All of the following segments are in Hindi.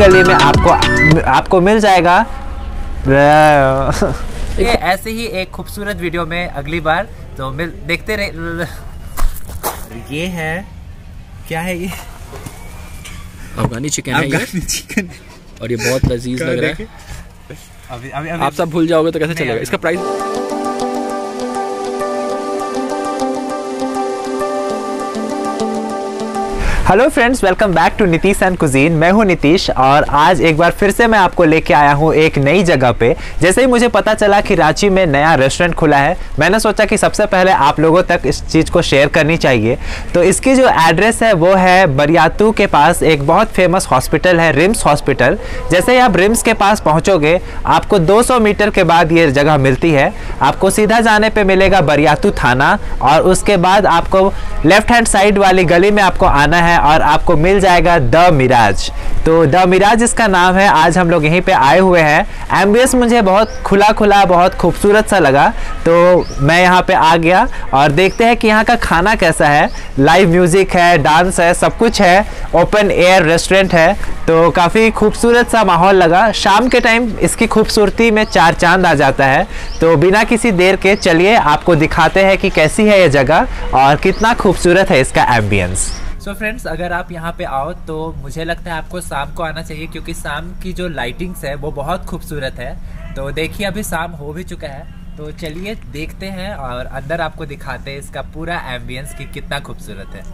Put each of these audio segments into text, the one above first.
गली में आपको मिल जाएगा। ऐसे ही एक खूबसूरत वीडियो में अगली बार तो देखते रहे। ये है, क्या है ये? अफगानी चिकन है ये। चिकन, और ये बहुत लजीज लग रहा है। अभी आप सब भूल जाओगे तो कैसे चलेगा? इसका price hello friends, welcome back to Nitish and cuisine. मैं हूं नीतीश और आज एक बार फिर से मैं आपको लेके आया हूं एक नई जगह पे। जैसे ही मुझे पता चला कि रांची में नया रेस्टोरेंट खुला है, मैंने सोचा कि सबसे पहले आप लोगों तक इस चीज़ को शेयर करनी चाहिए। तो इसकी जो एड्रेस है वो है बरियातू के पास एक बहुत फेमस हॉस्पिटल है, रिम्स हॉस्पिटल। जैसे ही आप रिम्स के पास पहुँचोगे, आपको 200 मीटर के बाद ये जगह मिलती है। आपको सीधा जाने पर मिलेगा बरियातू थाना और उसके बाद आपको लेफ्ट हैंड साइड वाली गली में आपको आना है और आपको मिल जाएगा द मिराज। तो द मिराज इसका नाम है। आज हम लोग यहीं पे आए हुए हैं। एम्बियंस मुझे बहुत खुला बहुत खूबसूरत सा लगा, तो मैं यहाँ पे आ गया और देखते हैं कि यहाँ का खाना कैसा है। लाइव म्यूजिक है, डांस है, सब कुछ है। ओपन एयर रेस्टोरेंट है, तो काफ़ी खूबसूरत सा माहौल लगा। शाम के टाइम इसकी खूबसूरती में चार चांद आ जाता है। तो बिना किसी देर के चलिए आपको दिखाते हैं कि कैसी है ये जगह और कितना खूबसूरत है इसका एम्बियंस। सो फ्रेंड्स, अगर आप यहाँ पे आओ तो मुझे लगता है आपको शाम को आना चाहिए, क्योंकि शाम की जो लाइटिंग्स है वो बहुत खूबसूरत है। तो देखिए अभी शाम हो भी चुका है, तो चलिए देखते हैं और अंदर आपको दिखाते हैं इसका पूरा एम्बियंस कि कितना खूबसूरत है।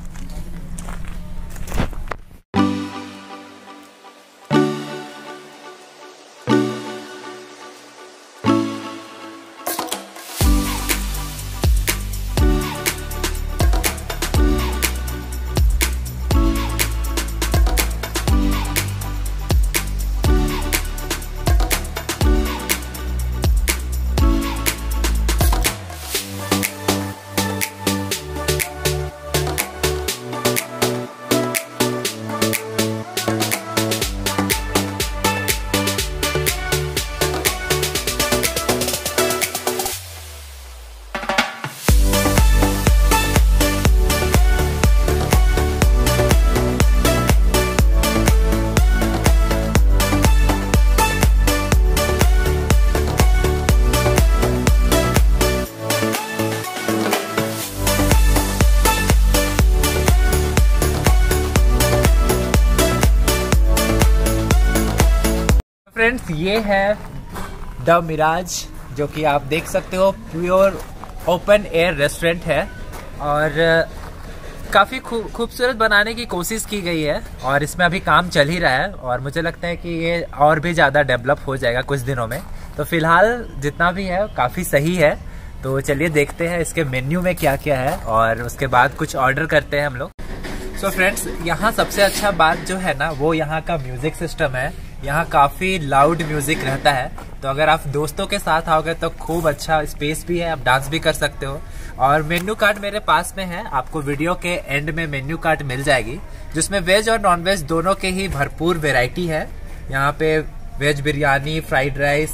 फ्रेंड्स, ये है द मिराज, जो कि आप देख सकते हो प्योर ओपन एयर रेस्टोरेंट है और काफ़ी खूबसूरत बनाने की कोशिश की गई है और इसमें अभी काम चल ही रहा है और मुझे लगता है कि ये और भी ज़्यादा डेवलप हो जाएगा कुछ दिनों में। तो फिलहाल जितना भी है काफ़ी सही है। तो चलिए देखते हैं इसके मेन्यू में क्या क्या है और उसके बाद कुछ ऑर्डर करते हैं हम लोग। सो फ्रेंड्स, यहाँ सबसे अच्छा बात जो है ना वो यहाँ का म्यूज़िक सिस्टम है। यहाँ काफ़ी लाउड म्यूज़िक रहता है, तो अगर आप दोस्तों के साथ आओगे तो खूब अच्छा स्पेस भी है, आप डांस भी कर सकते हो। और मेन्यू कार्ड मेरे पास में है, आपको वीडियो के एंड में मेन्यू कार्ड मिल जाएगी, जिसमें वेज और नॉन वेज दोनों के ही भरपूर वैरायटी है। यहाँ पे veg biryani, fried rice,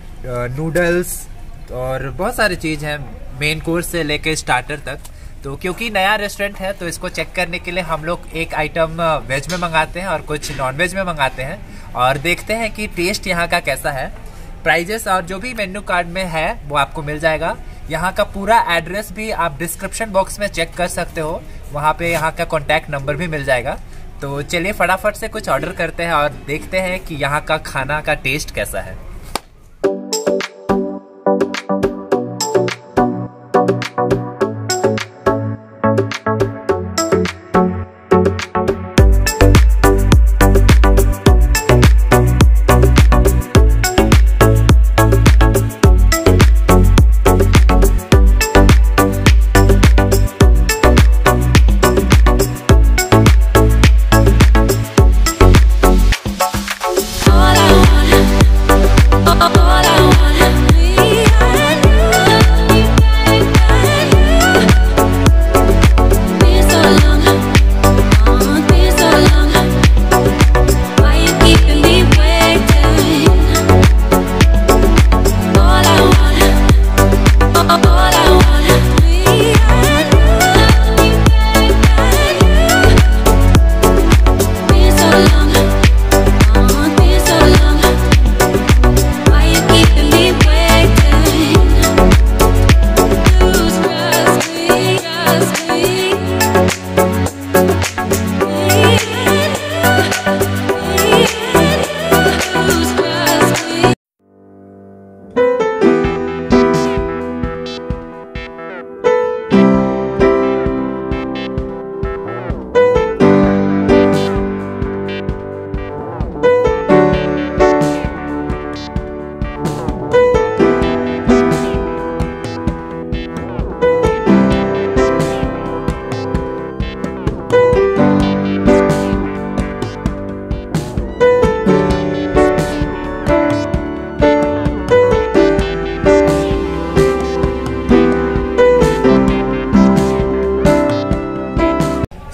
noodles और बहुत सारी चीज़ हैं, मेन कोर्स से लेके स्टार्टर तक। तो क्योंकि नया रेस्टोरेंट है तो इसको चेक करने के लिए हम लोग एक आइटम वेज में मंगाते हैं और कुछ नॉन वेज में मंगाते हैं और देखते हैं कि टेस्ट यहाँ का कैसा है। प्राइजेस और जो भी मेन्यू कार्ड में है वो आपको मिल जाएगा। यहाँ का पूरा एड्रेस भी आप डिस्क्रिप्शन बॉक्स में चेक कर सकते हो, वहाँ पे यहाँ का कॉन्टैक्ट नंबर भी मिल जाएगा। तो चलिए फटाफट से कुछ ऑर्डर करते हैं और देखते हैं कि यहाँ का खाना का टेस्ट कैसा है।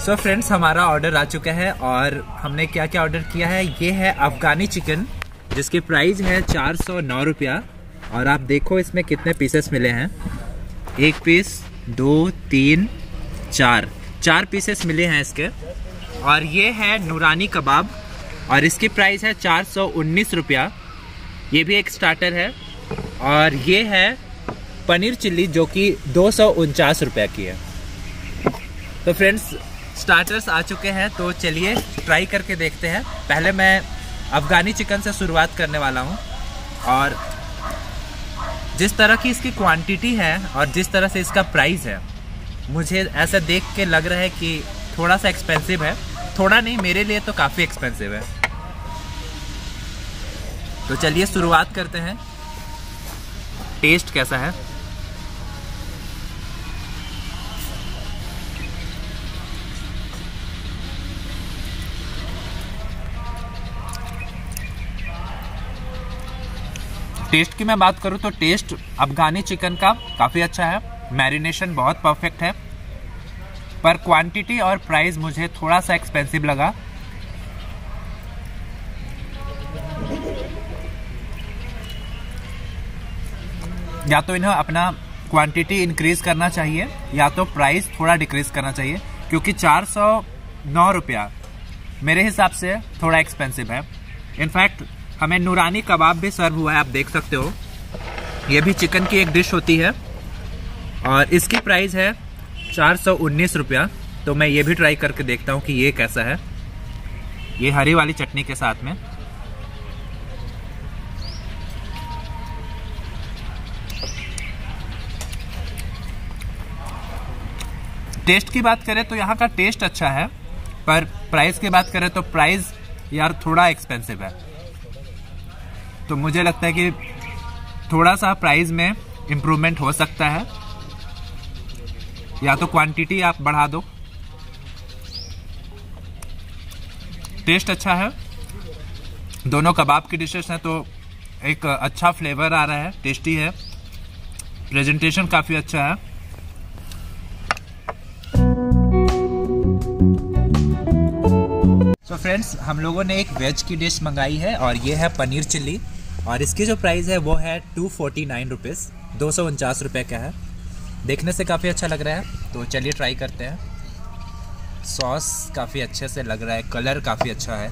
सो फ्रेंड्स, हमारा ऑर्डर आ चुका है और हमने क्या क्या ऑर्डर किया है। ये है अफगानी चिकन, जिसकी प्राइस है 409 रुपया। और आप देखो इसमें कितने पीसेस मिले हैं। 1 पीस, 2, 3, 4 पीसेस मिले हैं इसके। और ये है नूरानी कबाब और इसकी प्राइस है 419 रुपया। ये भी एक स्टार्टर है। और ये है पनीर चिल्ली, जो कि 249 रुपये की है। तो फ्रेंड्स, स्टार्टर्स आ चुके हैं, तो चलिए ट्राई करके देखते हैं। पहले मैं अफ़गानी चिकन से शुरुआत करने वाला हूँ। और जिस तरह की इसकी क्वांटिटी है और जिस तरह से इसका प्राइस है, मुझे ऐसा देख के लग रहा है कि थोड़ा सा एक्सपेंसिव है। थोड़ा नहीं, मेरे लिए तो काफ़ी एक्सपेंसिव है। तो चलिए शुरुआत करते हैं। टेस्ट कैसा है? टेस्ट की मैं बात करूं तो टेस्ट अफगानी चिकन का काफ़ी अच्छा है। मैरिनेशन बहुत परफेक्ट है, पर क्वांटिटी और प्राइस मुझे थोड़ा सा एक्सपेंसिव लगा। या तो इन्हें अपना क्वांटिटी इंक्रीज करना चाहिए या तो प्राइस थोड़ा डिक्रीज करना चाहिए, क्योंकि 409 रुपया मेरे हिसाब से थोड़ा एक्सपेंसिव है। इनफैक्ट हमें नूरानी कबाब भी सर्व हुआ है, आप देख सकते हो। ये भी चिकन की एक डिश होती है और इसकी प्राइस है 419 रुपया। तो मैं ये भी ट्राई करके देखता हूँ कि ये कैसा है। ये हरी वाली चटनी के साथ में। टेस्ट की बात करें तो यहाँ का टेस्ट अच्छा है, पर प्राइस की बात करें तो प्राइस यार थोड़ा एक्सपेंसिव है। तो मुझे लगता है कि थोड़ा सा प्राइस में इम्प्रूवमेंट हो सकता है, या तो क्वांटिटी आप बढ़ा दो। टेस्ट अच्छा है, दोनों कबाब की डिशेस हैं, तो एक अच्छा फ्लेवर आ रहा है, टेस्टी है। प्रेजेंटेशन काफ़ी अच्छा है। तो फ्रेंड्स, हम लोगों ने एक वेज की डिश मंगाई है और ये है पनीर चिल्ली। और इसकी जो प्राइस है वो है 249 रुपीज़, 249 रुपये का है। देखने से काफ़ी अच्छा लग रहा है, तो चलिए ट्राई करते हैं। सॉस काफ़ी अच्छे से लग रहा है, कलर काफ़ी अच्छा है।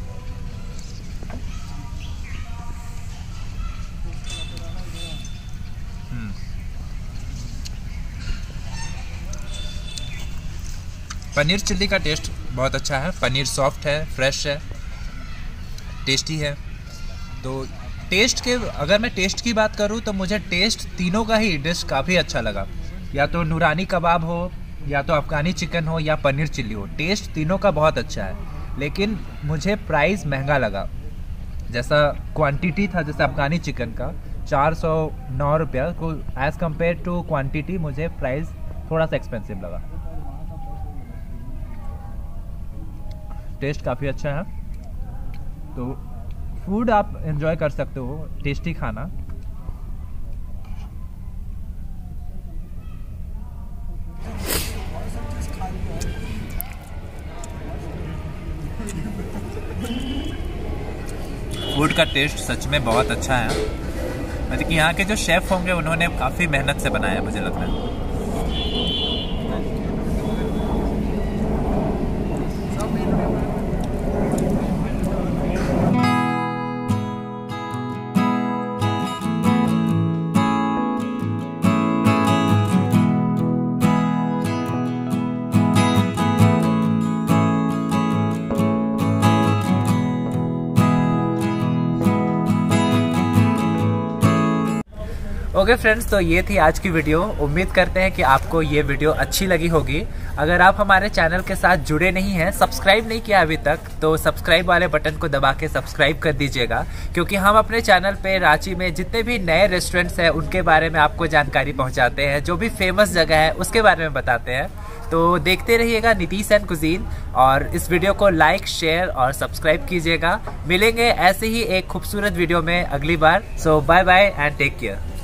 पनीर चिल्ली का टेस्ट बहुत अच्छा है। पनीर सॉफ्ट है, फ्रेश है, टेस्टी है। तो टेस्ट के अगर मैं टेस्ट की बात करूं तो मुझे टेस्ट तीनों का ही डिश काफ़ी अच्छा लगा। या तो नूरानी कबाब हो, या तो अफ़गानी चिकन हो, या पनीर चिल्ली हो, टेस्ट तीनों का बहुत अच्छा है। लेकिन मुझे प्राइस महंगा लगा। जैसा क्वांटिटी था, जैसे अफ़गानी चिकन का 409 रुपया को एज़ कम्पेयर टू क्वांटिटी, मुझे प्राइस थोड़ा सा एक्सपेंसिव लगा। टेस्ट काफ़ी अच्छा है, तो फूड आप एंजॉय कर सकते हो, टेस्टी खाना। फूड का टेस्ट सच में बहुत अच्छा है। मतलब कि यहाँ के जो शेफ़ होंगे उन्होंने काफ़ी मेहनत से बनाया, मुझे लगता है। ओके फ्रेंड्स, तो ये थी आज की वीडियो। उम्मीद करते हैं कि आपको ये वीडियो अच्छी लगी होगी। अगर आप हमारे चैनल के साथ जुड़े नहीं हैं, सब्सक्राइब नहीं किया अभी तक, तो सब्सक्राइब वाले बटन को दबा के सब्सक्राइब कर दीजिएगा, क्योंकि हम अपने चैनल पे रांची में जितने भी नए रेस्टोरेंट्स हैं उनके बारे में आपको जानकारी पहुंचाते हैं। जो भी फेमस जगह है उसके बारे में बताते हैं। तो देखते रहिएगा नीतीश एंड कुजीन, और इस वीडियो को लाइक, शेयर और सब्सक्राइब कीजिएगा। मिलेंगे ऐसे ही एक खूबसूरत वीडियो में अगली बार। So bye bye and take care.